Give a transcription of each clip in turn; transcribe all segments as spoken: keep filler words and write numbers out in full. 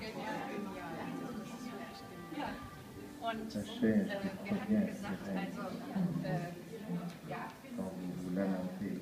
Ja. Und Ça fait äh, wir très bien, hatten gesagt, c'est vrai. also äh, ja, Quand vous lamentez.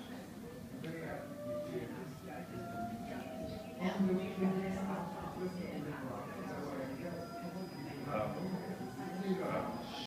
Ja.